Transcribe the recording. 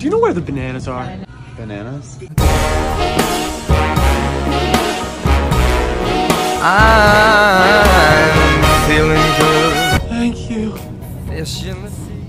Do you know where the bananas are? Bananas? I'm feeling good. Thank you. Fish in the sea.